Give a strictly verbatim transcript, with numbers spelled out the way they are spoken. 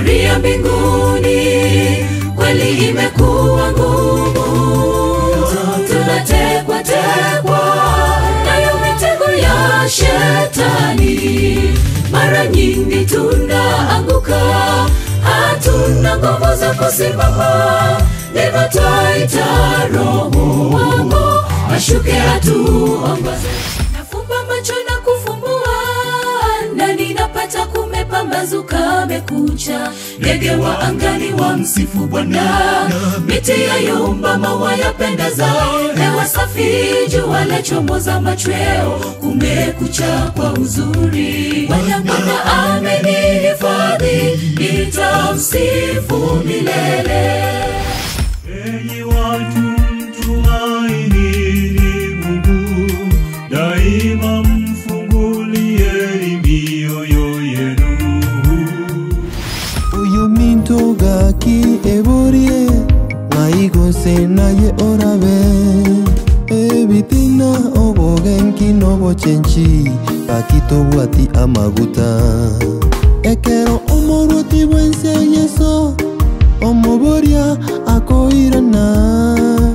safari ya mbinguni kweli imekuwa ngumu. Tunatekwa tekwa nayo mitego ya shetani, mara nyingi tunaanguka, hatuna nguvu za kusimama. Ndivyo twaita Roho wako ashuke atuongoze. Nafumba macho na kufumbua, ndani napata kumepambazuka mekucha. Ndege wa angani wa msifu Bwana, miti ya yumba maua yapendeza, hewa safi jua lachomoza machweo, kumekucha kwa uzuri. Bwana Bwana amenihifadhi, nitamsifu milele. Enyi watu mtumainini Mungu, daima mfungulieni mioyo yenu. Uyu mintoga ki eborie, ngaigose naye orabe. Ebitina obogenki nobo chenchi, pakito buati amaguta. Ekero omoroti bwense yeso, omoboria akoirana.